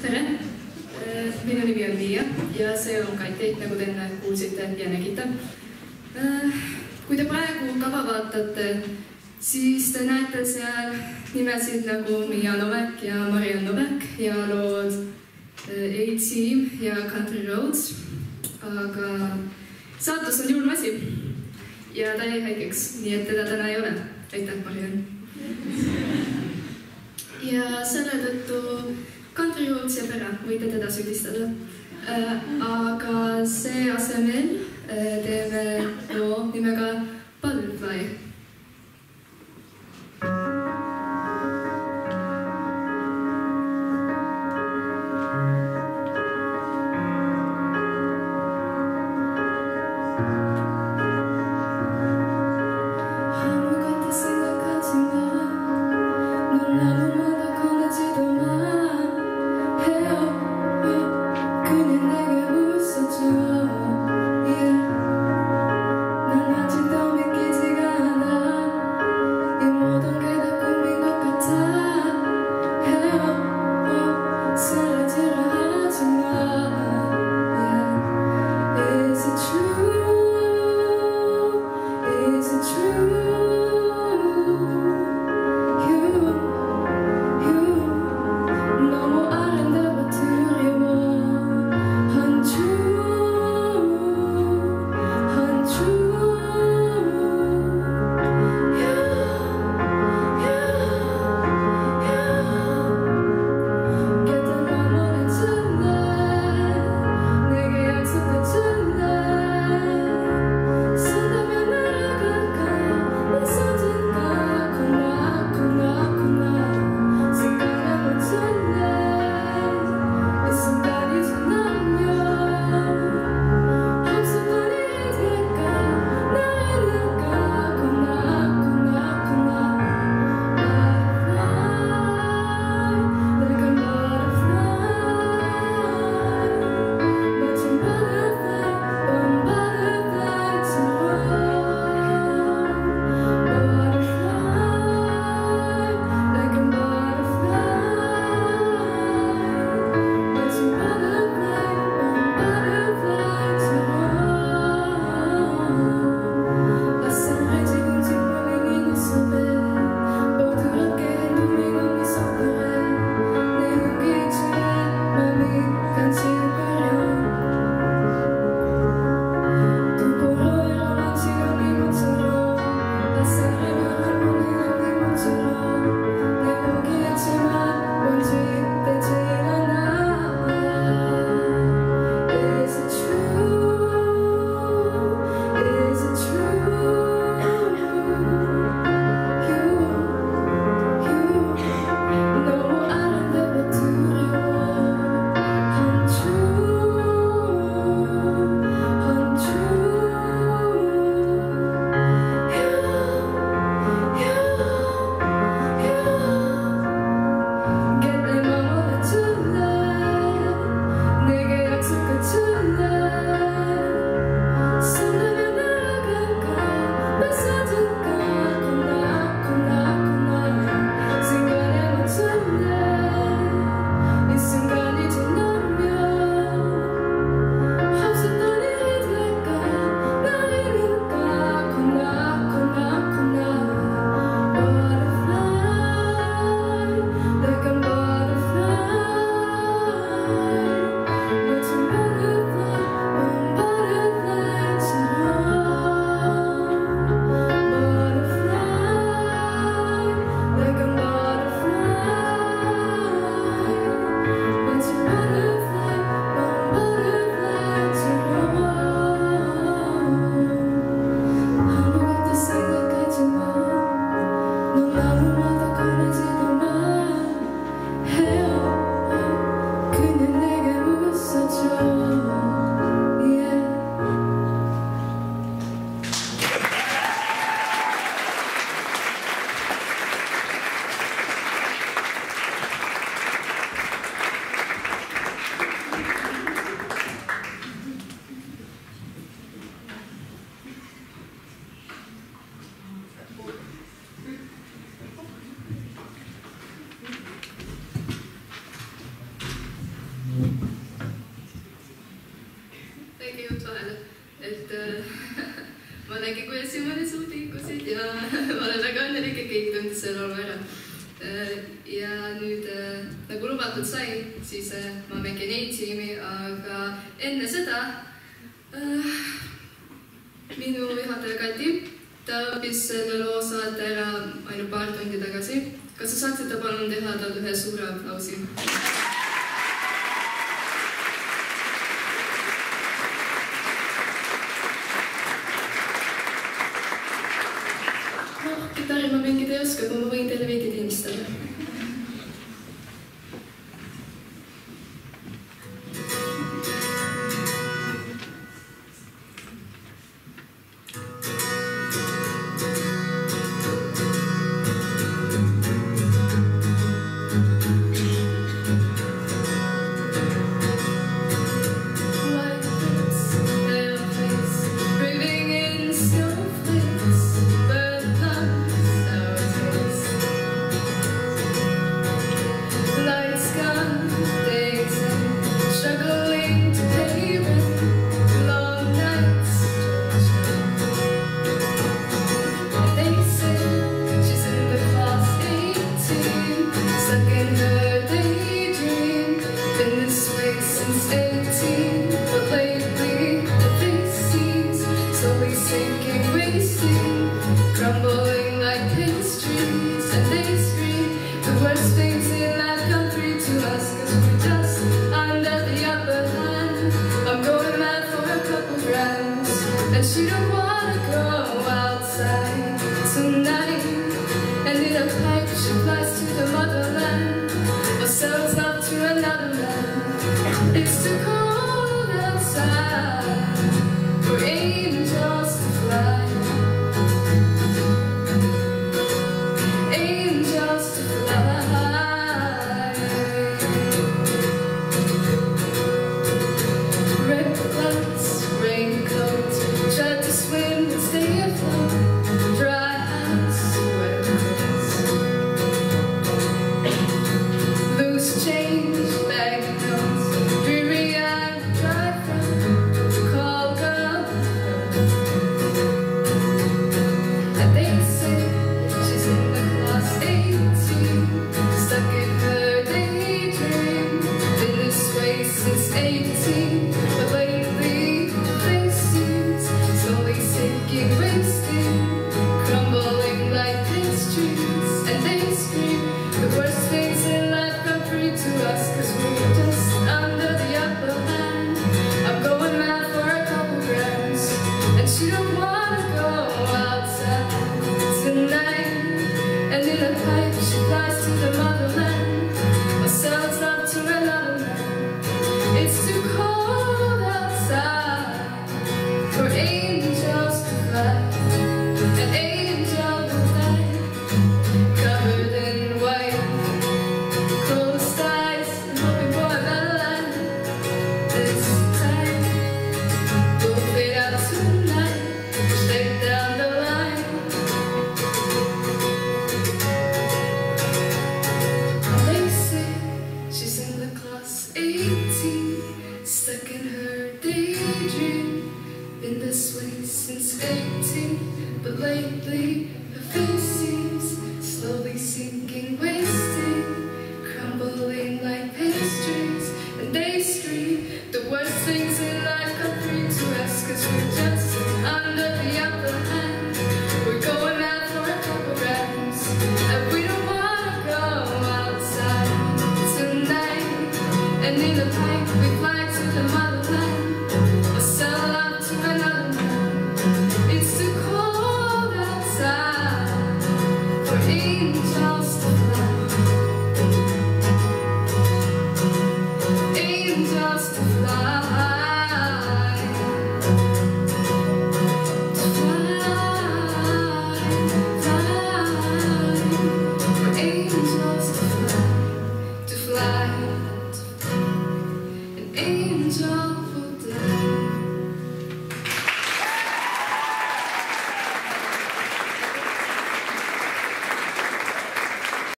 tere! Minu nimi on Liia ja see on Kati, nagu te enne kuulsite ja nägite. Kui te praegu kava vaatate, siis te näete seal nimesid nagu Mia Novak ja Marianne Novak ja lood A-Team ja Country Roads. Aga saatus on julm asi ja ta jäi haigeks, nii et teda täna ei ole. Aitäh, Marianne! Ja selle tõttu Country Roads jääb ära, võite teda süüdistada. Aga see asemel teeme loo nimega Butterfly. 난 아직도 믿기지가 않아 ma nägin, kuidas Simone suud liikusid ja ma olen väga õnnelik, et kõik tundis selle laulu ära. Ja nüüd, nagu lubatud sai, siis ma mängin A-tiimi, aga enne seda minu juhataja Kati, ta õppis selle loo saate ära ainult paar tundi tagasi. Kas sa saaksite palun teha tal ühe suure aplausi? Kitarri ma mängida ei oska, aga ma võin teile veidi teenistada. Crumbling like pastries, and they scream the worst things in life come free to us, 'cause we're just under the upper hand. I'm going mad for a couple grams, and she don't wanna go outside tonight. And in a pipe she flies to the motherland, or sells out to another man. It's too cold.